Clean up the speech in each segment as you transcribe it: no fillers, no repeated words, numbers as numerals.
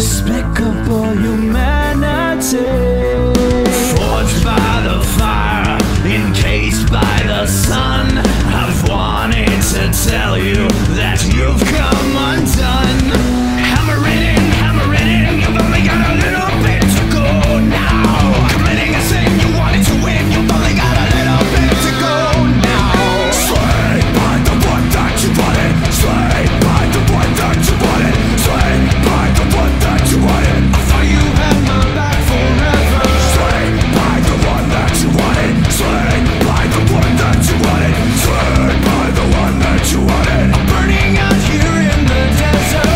despicable humanity. Forged by the fire, encased by the sun, I've wanted to tell you that you've come undone. Hammer in, you've only got a little bit to go now. Committing a sin, you wanted to win, you've only got a little bit to go now. Slain by the one that you wanted, slain by the one that you wanted, slain by the one that you wanted. I thought you had my back forever. Slain by the one that you wanted, slain by the one that you wanted, slain by the one that you wanted. I'm burning out here in the desert.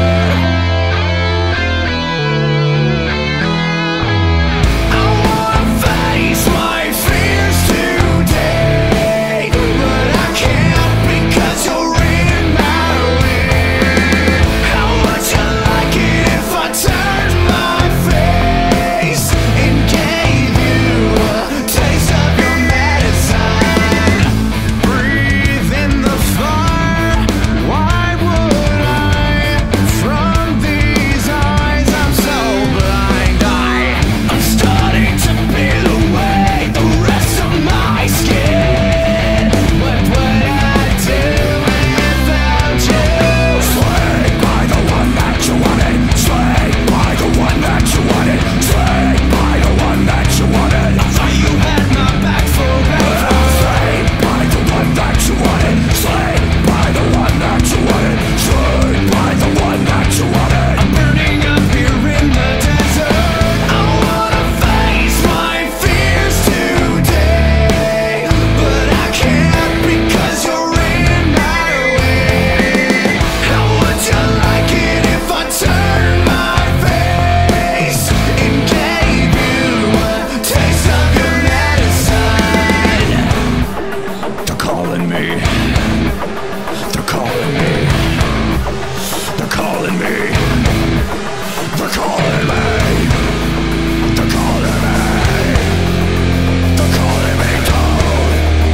I wanna face my fears today, but I can't because you're in my way. How would you like it if I turned my face and gave you a taste of your medicine? Breathe in the fire, why would I? From these eyes I'm so blind, I'm starting to peel away the rest of my skin. What would I do without you? Slain by the one that you wanted, slain by the one that you wanted, slain by the one that you wanted. I thought you had my back forever. Slain by the one that you wanted, slain by the one that you wanted, slain by the one that you wanted. I'm burning up here in the desert. I wanna face my fears today, but I can't because you're in my way. How would you like it if I turned my face and gave you a taste of your medicine? They're calling me. They're calling me. They're calling me. They're calling me. They're calling me. They're calling me down.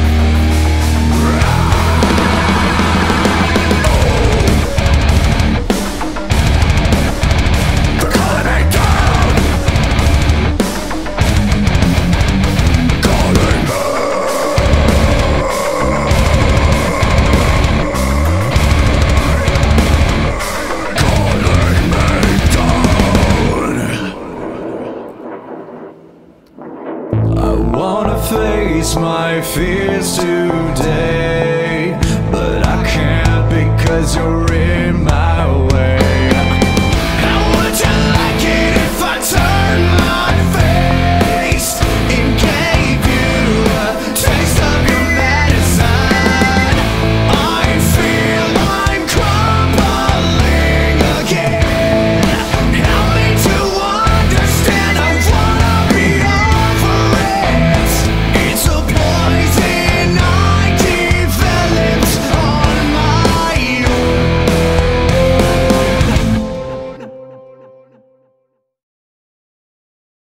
They're calling me down. Calling me. Calling me down. I wanna face my fears today, but I can't because you're in my way.